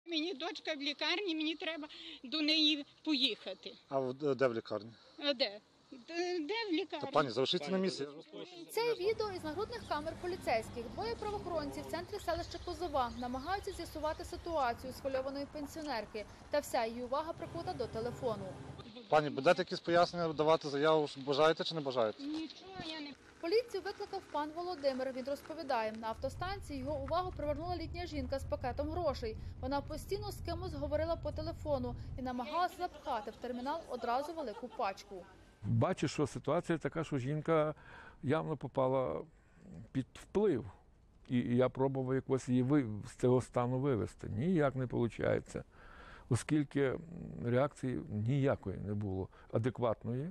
Мені дочка в лікарні, мені треба до неї поїхати. А де в лікарні? А де? Де в лікарні? Та пані, залишіться на місці. Це відео із нагрудних камер поліцейських. Двоє правоохоронців в центрі селища Козова намагаються з'ясувати ситуацію схвильованої пенсіонерки. Та вся її увага прикута до телефону. Пані, будете якісь пояснення давати заяву, бажаєте чи не бажаєте? Нічого я не... Поліцію викликав пан Володимир. Він розповідає, на автостанції його увагу привернула літня жінка з пакетом грошей. Вона постійно з кимось говорила по телефону і намагалася запхати в термінал одразу велику пачку. Бачу, що ситуація така, що жінка явно попала під вплив. І я пробував якось її з цього стану вивести. Ніяк не виходить, оскільки реакції ніякої не було адекватної.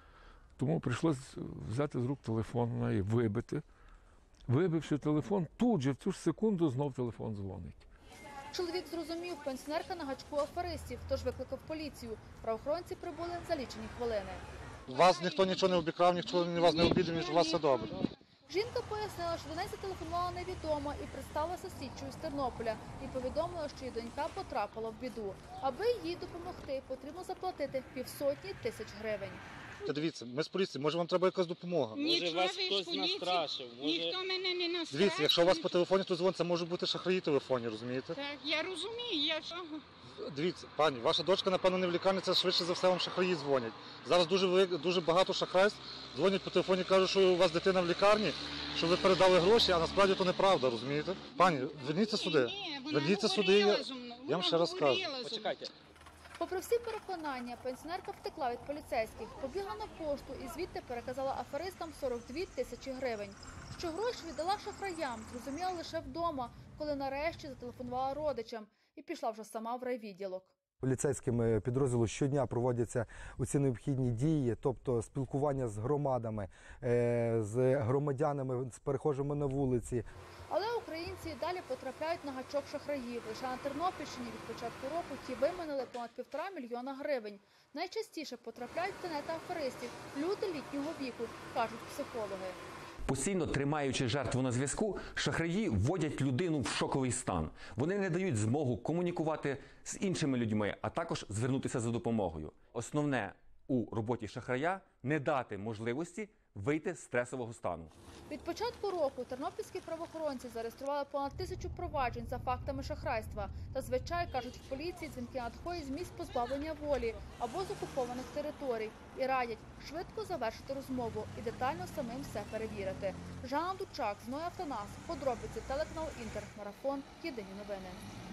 Тому прийшлося взяти з рук телефон на неї, вибити. Вибивши телефон, тут же в цю ж секунду знов телефон дзвонить. Чоловік зрозумів, пенсіонерка на гачку аферистів, тож викликав поліцію. Правоохоронці прибули за лічені хвилини. Вас ніхто нічого не обікрав, ніхто вас не обідав, у вас все добре. Жінка пояснила, що до неї зателефонувала невідома і представилася слідчою з Тернополя. І повідомила, що її донька потрапила в біду. Аби їй допомогти, потрібно заплатити 500 тисяч гривень. Дивіться, ми з поліції, може вам треба якась допомога? Нічого, вас ви хтось з поліції, настрашив, може- ніхто мене не настрашив. Дивіться, якщо у вас по телефоні хтось дзвонить, це може бути шахраї телефоні, розумієте? Так, я розумію, я що... Дивіться, пані, ваша дочка, напевно, не в лікарні, це швидше за все вам шахраї дзвонять. Зараз дуже багато шахрайств дзвонять по телефоні, кажуть, що у вас дитина в лікарні, що ви передали гроші, а насправді то неправда, розумієте? Пані, верніться сюди. Ні, вона Верніться сюди, говорила зі мною, я вам ще раз кажу. Почекайте. Попри всі переконання, пенсіонерка втекла від поліцейських, побігла на пошту і звідти переказала аферистам 42 тисячі гривень. Що гроші віддала шахраям, зрозуміла лише вдома, коли нарешті зателефонувала родичам і пішла вже сама в райвідділок. Поліцейськими підрозділу щодня проводяться усі необхідні дії, тобто спілкування з громадами, з громадянами, з перехожими на вулиці. Але українці і далі потрапляють на гачок шахраїв. Лише на Тернопільщині від початку року ті виманили понад 1,5 мільйона гривень. Найчастіше потрапляють в тенета аферистів люди літнього віку, кажуть психологи. Постійно тримаючи жертву на зв'язку, шахраї вводять людину в шоковий стан. Вони не дають змогу комунікувати з іншими людьми, а також звернутися за допомогою. Основне у роботі шахрая – не дати можливості вийти з стресового стану. Від початку року тернопільські правоохоронці зареєстрували понад 1000 проваджень за фактами шахрайства. Та звичай, кажуть в поліції, дзвінки надходять з місць позбавлення волі або з окупованих територій. І радять швидко завершити розмову і детально самим все перевірити. Жанна Дучак, Зной Автонас, подробиці, телеканал Інтер, Марафон, Єдині новини.